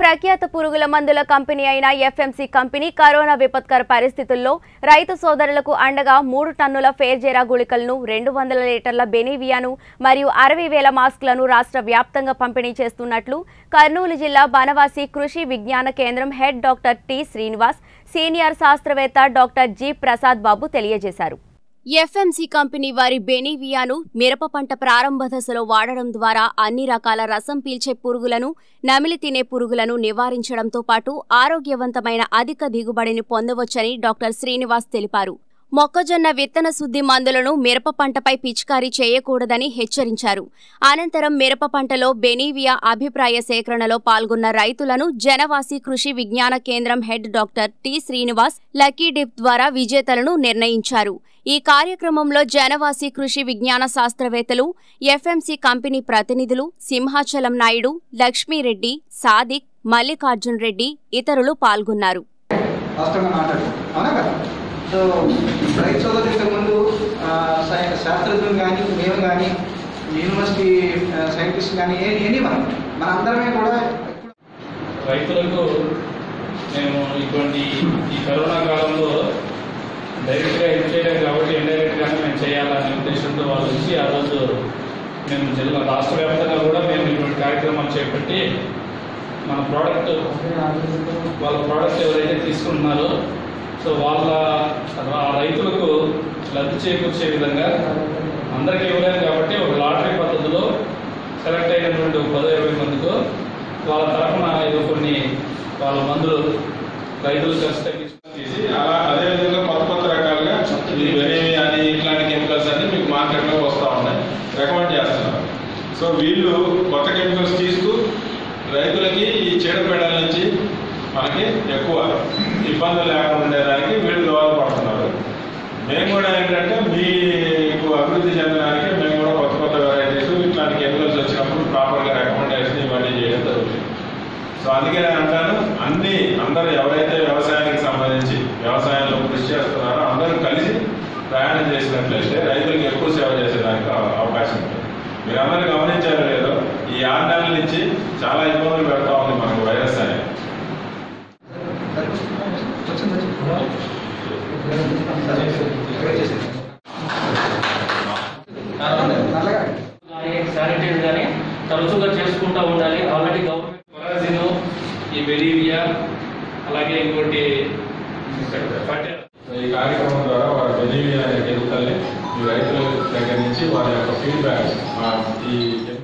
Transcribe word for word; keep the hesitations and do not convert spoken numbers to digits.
ప్రఖ్యాత పురుగుల మందుల కంపెనీ అయిన ఎఫ్ఎంసీ కంపెనీ కరోనా విపత్కర పరిస్థితుల్లో రైతు సోదరులకు అండగా మూడు టన్నుల ఫేర్జెరా గుళికలను రెండు వందల లీటర్ల బెనీవియాను మరియు అరవై వేల మాస్క్లను రాష్ట్ర వ్యాప్తంగా పంపిణీ చేస్తున్నట్లు కర్నూలు జిల్లా Banavasi Krishi Vignana Kendram head doctor T Srinivas, senior శాస్త్రవేత్త డాక్టర్ జి ప్రసాద్ బాబు తెలియజేశారు. ఎఫ్ఎంసీ కంపెనీ వారి బెనీవియాను మిరప పంట ప్రారంభ దశలో వాడడం ద్వారా అన్ని రకాల రసం పీల్చే పురుగులను, నమిలి తినే పురుగులను నివారించడంతో పాటు ఆరోగ్యవంతమైన అధిక దిగుబడిని పొందవచ్చని డాక్టర్ శ్రీనివాస్ తెలిపారు. మొక్కజొన్న విత్తన శుద్ధి మందులను మిరప పంటపై పిచికారీ చేయకూడదని హెచ్చరించారు. అనంతరం మిరప పంటలో బెనీవియా అభిప్రాయ సేకరణలో పాల్గొన్న రైతులను జనవాసి Krishi Vignana Kendram head doctor T Srinivas lucky dip ద్వారా విజేతలను నిర్ణయించారు. ఈ కార్యక్రమంలో జనవాసి కృషి విజ్ఞాన శాస్త్రవేత్తలు, ఎఫ్ఎంసీ కంపెనీ ప్రతినిధులు సింహాచలం నాయుడు, లక్ష్మీరెడ్డి, సాదిక్, మల్లికార్జున్ రెడ్డి ఇతరులు పాల్గొన్నారు. సో రైతు సోదరులు ఇంతకుముందు శాస్త్రజ్ఞులు కానీ మేము కానీ యూనివర్సిటీ సైంటిస్ట్ కానీ ఏమి మనం మన అందరమే కూడా రైతులకు మేము ఇటువంటి ఈ కరోనా కాలంలో డైరెక్ట్గా ఇది చేయలేము కాబట్టి ఇండైరెక్ట్గానే మేము చేయాలనే ఉద్దేశంతో వాళ్ళు వచ్చి ఆ రోజు మేము జిల్లా రాష్ట్ర వ్యాప్తంగా కూడా మేము ఇటువంటి కార్యక్రమాలు చేపట్టి మన ప్రోడక్ట్ వాళ్ళ ప్రోడక్ట్ ఎవరైతే తీసుకుంటున్నారో సో వాళ్ళ రైతులకు లబ్ధి చేకూర్చే విధంగా అందరికీ ఇవ్వలేదు కాబట్టి ఒక లాటరీ పద్ధతిలో సెలెక్ట్ అయినటువంటి ఒక పదో ఇరవై మందితో వాళ్ళ తరఫున ఏదో కొన్ని వాళ్ళ మందులు రైతులు ఖర్చు తగ్గించి అలా అదేవిధంగా కొత్త కొత్త రకాలుగా ఈ బెనీవియా అని ఇట్లాంటి కెమికల్స్ అన్ని మీకు మార్కెట్లో వస్తూ ఉన్నాయి, రికమెండ్ చేస్తున్నారు. సో వీళ్ళు కొత్త కెమికల్స్ తీస్తూ రైతులకి ఈ చీడపీడల నుంచి మనకి ఎక్కువ ఇబ్బందులు లేకుండా ఉండేదానికి వీళ్ళు దోహదపడుతున్నారు. మేము కూడా ఏంటంటే మీకు అభివృద్ధి చెందడానికి మేము కూడా కొత్త కొత్త వెరైటీస్ ఇట్లాంటి కెమికల్స్ వచ్చినప్పుడు ప్రాపర్గా రికమెండేషన్ ఇవన్నీ చేయడం జరుగుతుంది. సో అందుకే నేను అంటాను, అన్ని అందరూ ఎవరైతే వ్యవసాయానికి సంబంధించి వ్యవసాయంలో కృషి చేస్తున్నారో అందరూ కలిసి ప్రయాణం చేసినట్లయితే రైతులకు ఎక్కువ సేవ చేసేదానికి అవకాశం ఉంటుంది. మీరు అందరూ గమనించారో లేదో, ఈ ఆరు నెలల నుంచి చాలా ఇబ్బందులు పెడతా ఉంది మనకు వైరస్ అనేది. శానిటైజ్ కానీ తరచుగా చేసుకుంటూ ఉండాలి. ఆల్రెడీ గవర్నమెంట్ కొరాజిన్, ఈ బెనీవియా, అలాగే ఇంకోటి ఈ కార్యక్రమం ద్వారా వారి బెనీవియా అనే కెమికల్ని ఈ రైతుల దగ్గర నుంచి వారి యొక్క ఫీడ్బ్యాక్ ఈ